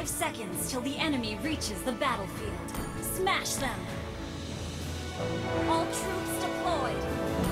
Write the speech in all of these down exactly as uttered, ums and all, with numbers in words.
Five seconds till the enemy reaches the battlefield. Smash them! All troops deployed!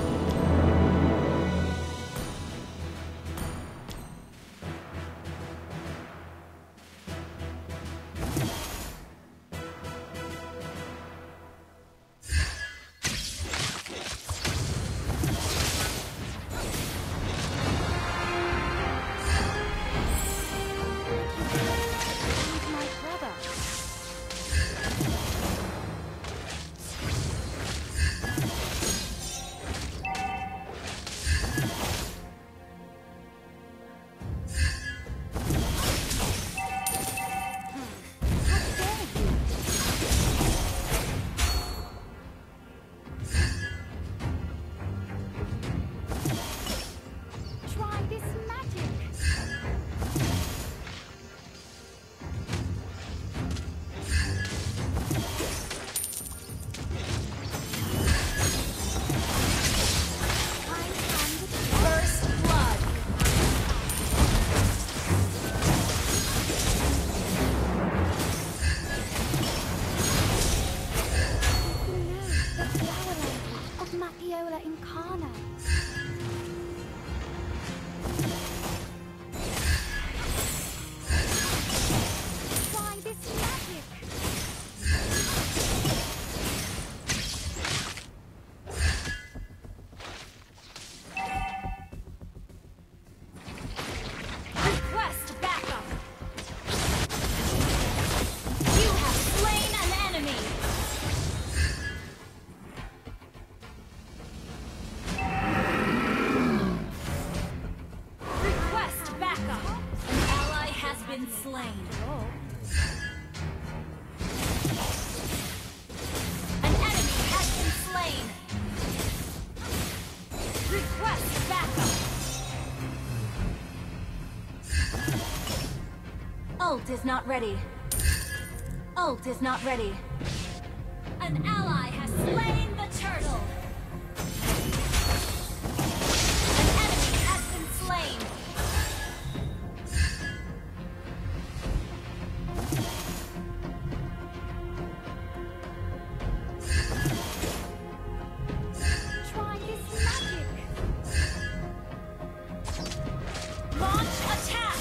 Ult is not ready. Ult is not ready. An ally has slain the turtle. An enemy has been slain. Try this magic. Launch attack.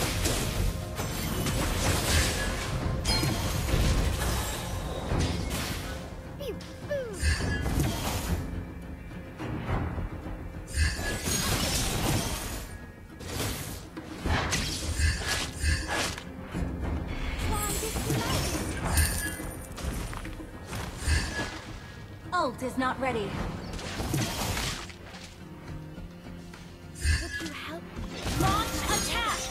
Ult is not ready. Would you help me? Launch attack!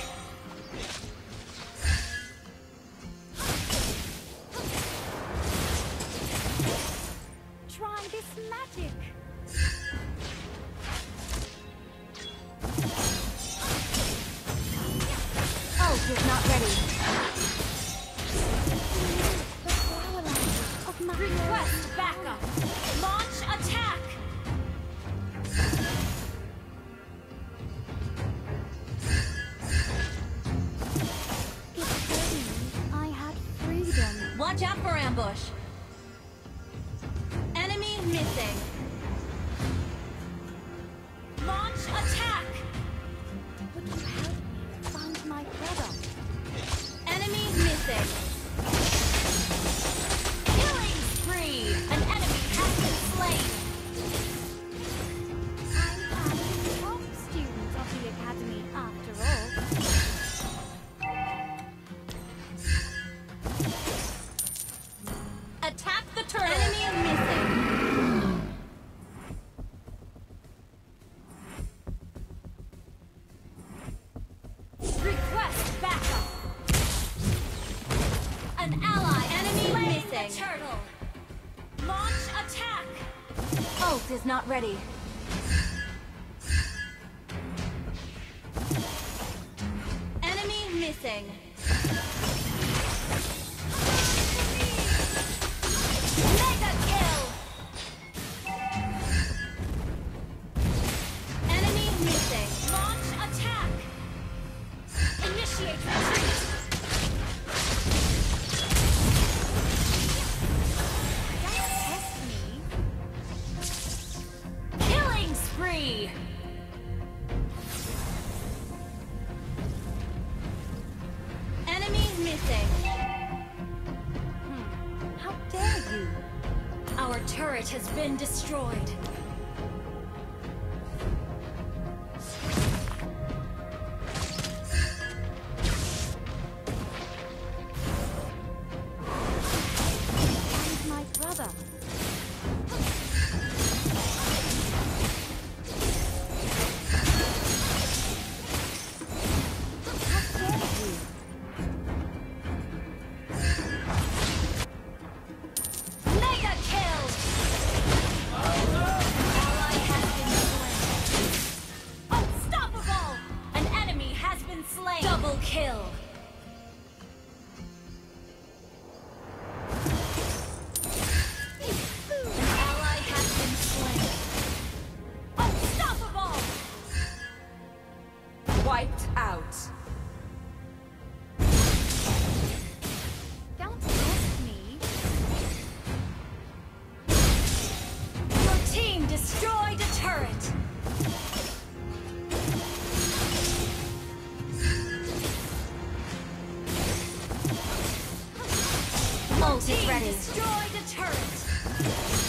Try this magic! Ult is not ready. The flower line of my request backup! Launch attack! If only I had freedom. Watch out for ambush. Enemy missing. Launch attack! Would you help me find my brother? Enemy missing. Killing spree! An enemy has been slain! I'm the top student of the academy after all. Attack the turret! Enemy missing! Request backup! An ally enemy missing! The turtle! Launch attack! Ult is not ready. Enemy missing. Mega kill! Enemy missing. Launch attack! Initiate retreat! How dare you? Our turret has been destroyed. Find my brother. Double kill! An ally has been slain. Unstoppable! Wiped out. Don't ask me. Your team destroyed a turret! Ult is ready. Destroyed a turret.